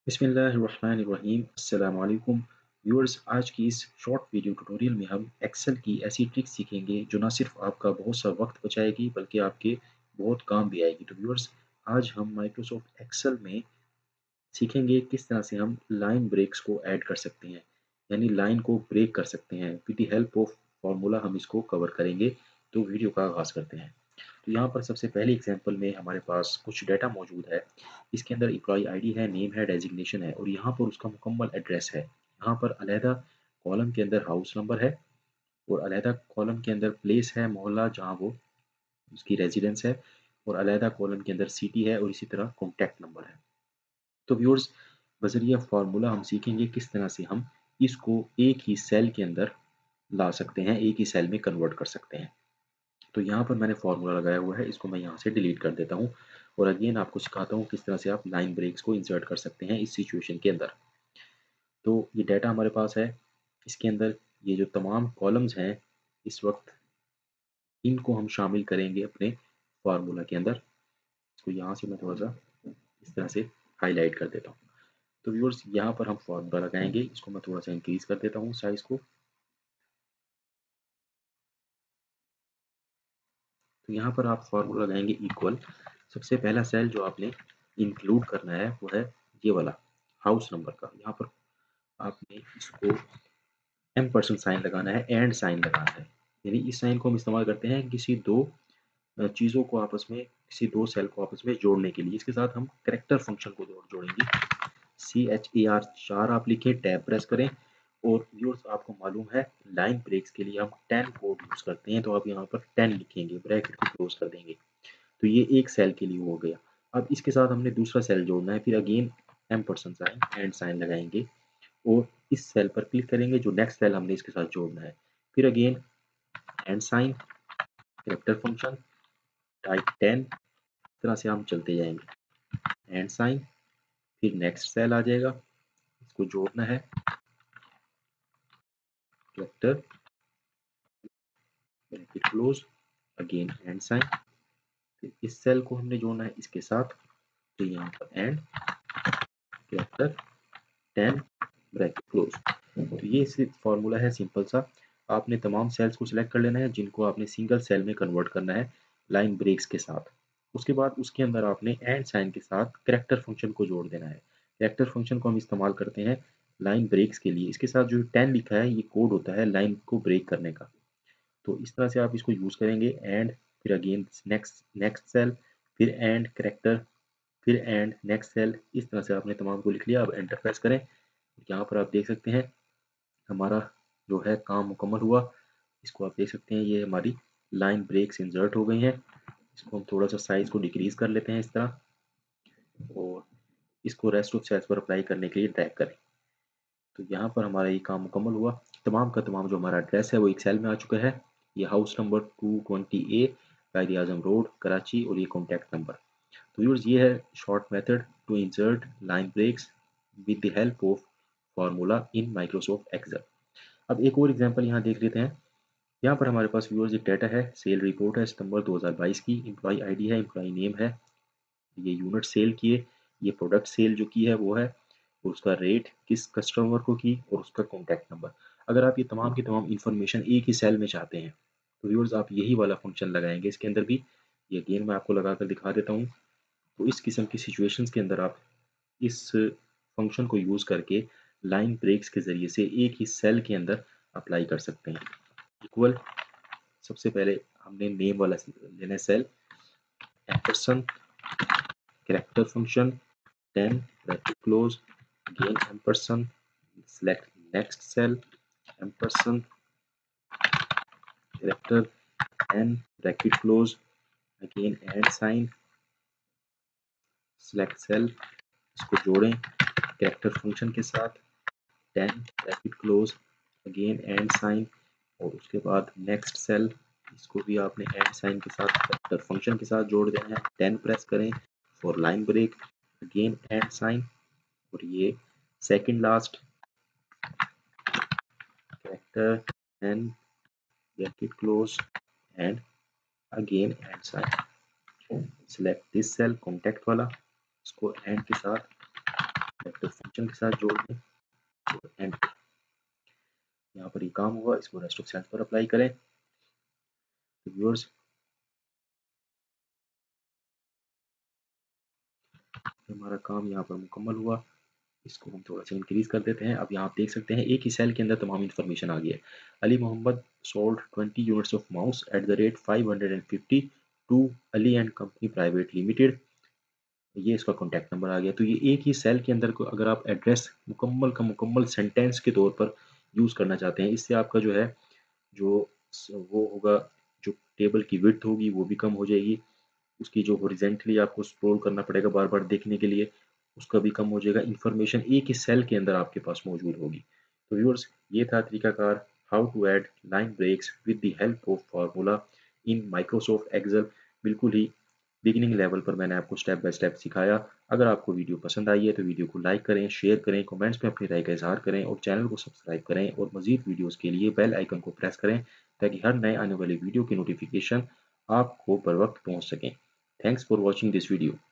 बिस्मिल्लाहिर्रहमानिर्रहीम अस्सलाम वालेकुम व्यूअर्स। आज की इस शॉर्ट वीडियो ट्यूटोरियल में हम एक्सेल की ऐसी ट्रिक सीखेंगे जो ना सिर्फ आपका बहुत सा वक्त बचाएगी बल्कि आपके बहुत काम भी आएगी। तो व्यूअर्स, आज हम माइक्रोसॉफ्ट एक्सेल में सीखेंगे किस तरह से हम लाइन ब्रेक्स को ऐड कर सकते हैं, यानी लाइन को ब्रेक कर सकते हैं। With the help of formula हम इसको कवर करेंगे। तो वीडियो का आगाज़ करते हैं। तो यहाँ पर सबसे पहले एग्जांपल में हमारे पास कुछ डेटा मौजूद है। इसके अंदर एम्प्लॉय आईडी है, नेम है, डेजिग्नेशन है और यहाँ पर उसका मुकम्मल एड्रेस है। यहाँ पर अलहदा कॉलम के अंदर हाउस नंबर है और अलहदा कॉलम के अंदर प्लेस है, मोहल्ला जहाँ वो उसकी रेजिडेंस है, और अलहदा कॉलम के अंदर सिटी है और इसी तरह कॉन्टैक्ट नंबर है। तो व्यूअर्स, बजरिया फार्मूला हम सीखेंगे किस तरह से हम इसको एक ही सेल के अंदर ला सकते हैं, एक ही सेल में कन्वर्ट कर सकते हैं। तो यहाँ पर मैंने फार्मूला लगाया हुआ है, इसको मैं यहाँ से डिलीट कर देता हूँ और अगेन आपको सिखाता हूँ किस तरह से आप लाइन ब्रेक्स को इंसर्ट कर सकते हैं इस सिचुएशन के अंदर। तो ये डाटा हमारे पास है, इसके अंदर ये जो तमाम कॉलम्स हैं इस वक्त, इनको हम शामिल करेंगे अपने फार्मूला के अंदर। इसको यहाँ से मैं थोड़ा सा इस तरह से हाईलाइट कर देता हूँ। तो व्यूअर्स, यहाँ पर हम फार्मूला लगाएंगे, इसको मैं थोड़ा सा इंक्रीज कर देता हूँ साइज को। तो यहाँ पर आप फार्मूला लगाएंगे इक्वल। सबसे पहला सेल जो आपने इंक्लूड करना है वो है ये वाला हाउस नंबर का। यहाँ पर आपने इसको एम% साइन लगाना है, एंड साइन लगाना है। यानी इस साइन को हम इस्तेमाल करते हैं किसी दो चीज़ों को आपस में, किसी दो सेल को आपस में जोड़ने के लिए। इसके साथ हम करेक्टर फंक्शन को जोड़ेंगे। CHER 4 आप लिखें, टैब प्रेस करें। और व्यूअर्स, आपको मालूम है लाइन ब्रेक्स के लिए हम 10 कोड यूज़ करते हैं, तो आप यहाँ पर 10 लिखेंगे, ब्रैकेट को क्लोज कर देंगे। तो ये एक सेल के लिए हो गया। अब इसके साथ हमने दूसरा सेल जोड़ना है, फिर अगेन एम% साइन, एंड साइन लगाएंगे और इस सेल पर क्लिक करेंगे जो नेक्स्ट सेल हमने इसके साथ जोड़ना है। फिर again and sign, character function, type 10। इस तरह से हम चलते जाएंगे। एंड साइन, फिर नेक्स्ट सेल आ जाएगा, इसको जोड़ना है, character, bracket close, again and sign, फिर इस सेल को हमने जोड़ना है इसके साथ। तो यहाँ पर एंड, कैरेक्टर, 10, ब्रैकेट क्लोज। तो ये सिर्फ फार्मूला है सिंपल सा। आपने तमाम सेल्स को सिलेक्ट कर लेना है जिनको आपने सिंगल सेल में कन्वर्ट करना है लाइन ब्रेक्स के साथ। उसके बाद उसके अंदर आपने एंड साइन के साथ करेक्टर फंक्शन को जोड़ देना है। करेक्टर फंक्शन को हम इस्तेमाल करते हैं लाइन ब्रेक्स के लिए। इसके साथ जो 10 लिखा है ये कोड होता है लाइन को ब्रेक करने का। तो इस तरह से आप इसको यूज़ करेंगे। एंड, फिर अगेन नेक्स्ट नेक्स्ट सेल, फिर एंड करेक्टर, फिर एंड नेक्स्ट सेल। इस तरह से आपने तमाम को लिख लिया। अब एंटर प्रेस करें। यहाँ पर आप देख सकते हैं हमारा जो है काम मुकम्मल हुआ। इसको आप देख सकते हैं, ये हमारी लाइन ब्रेक्स इंसर्ट हो गई हैं। इसको हम थोड़ा सा साइज को डिक्रीज कर लेते हैं इस तरह, और इसको रेस्ट ऑफ सेल्स पर अप्लाई करने के लिए ड्रैग करें। तो यहाँ पर हमारा ये काम मुकम्मल हुआ। तमाम का तमाम जो हमारा एड्रेस है वो एक सेल में आ चुका है। ये house number 220A, Quaid Azam road, Karachi, और ये कॉन्टैक्ट नंबर। तो व्यूअर्स, ये है short method to insert line breaks with the help of formula in Microsoft Excel. अब एक और एग्जांपल यहाँ देख लेते हैं। यहाँ पर हमारे पास व्यूअर्स एक डाटा है, सेल रिपोर्ट है सितंबर 2022 की, एम्प्लॉय आईडी है, एम्प्लॉय नेम है, ये यूनिट सेल की है, ये प्रोडक्ट सेल जो की है वो है, और उसका रेट किस कस्टमर को की, और उसका कॉन्टैक्ट नंबर। अगर आप ये तमाम की तमाम इंफॉर्मेशन एक ही सेल में चाहते हैं तो व्यूअर्स आप यही वाला फंक्शन लगाएंगे इसके अंदर भी। ये अगेन मैं आपको लगा कर दिखा देता हूँ। तो इस किस्म की सिचुएशंस के अंदर आप इस फंक्शन को यूज़ करके लाइन ब्रेक्स के ज़रिए से एक ही सेल के अंदर अप्लाई कर सकते हैं। इक्वल, सबसे पहले हमने नेम वाला लेना है cell, ampersand, character function, 10, bracket close, again ampersand, select next cell, ampersand, character, and bracket close, again and sign, select cell, इसको जोड़ें कैरेक्टर फंक्शन के साथ, 10, bracket close, again and sign, और उसके बाद नेक्स्ट सेल, इसको भी आपने एंड साइन के साथ कैरेक्टर फंक्शन के साथ जोड़ देना है। 10 प्रेस करें for line break, again and sign, और ये second last character and bracket close and again and sign. Select this cell, contact वाला, इसको एंड के साथ वेक्टर फंक्शन के साथ जोड़ दें और एंटर। यहाँ पर ये काम हुआ, इसको रेस्ट ऑफ सेल्स पर अप्लाई करें। तो व्यूअर्स हमारा काम यहाँ पर मुकम्मल हुआ। इसको हम थोड़ा सा इंक्रीज कर देते हैं। अब यहाँ आप देख सकते हैं एक ही सेल के अंदर तमाम इन्फॉर्मेशन आ गई है। Ali Mohammad sold 20 units of mouse at the rate 550 to Ali and company private limited. ये इसका कॉन्टैक्ट नंबर आ गया। तो ये एक ही सेल के अंदर को अगर आप एड्रेस मुकम्मल का मुकम्मल सेंटेंस के तौर पर यूज़ करना चाहते हैं, इससे आपका जो है जो वो होगा, जो टेबल की विड्थ होगी वो भी कम हो जाएगी, उसकी जो हॉरिजेंटली आपको स्क्रॉल करना पड़ेगा बार बार देखने के लिए उसका भी कम हो जाएगा। इन्फॉर्मेशन एक ही सेल के अंदर आपके पास मौजूद होगी। तो व्यूअर्स ये था तरीकाकार how to add line breaks with the help of formula in Microsoft Excel. बिल्कुल ही बिगिनिंग लेवल पर मैंने आपको स्टेप बाय स्टेप सिखाया। अगर आपको वीडियो पसंद आई है तो वीडियो को लाइक करें, शेयर करें, कमेंट्स में अपनी राय का इजहार करें और चैनल को सब्सक्राइब करें और मजीद वीडियोस के लिए बेल आइकन को प्रेस करें ताकि हर नए आने वाले वीडियो की नोटिफिकेशन आपको बर वक्त पहुंच सकें। Thanks for watching this video.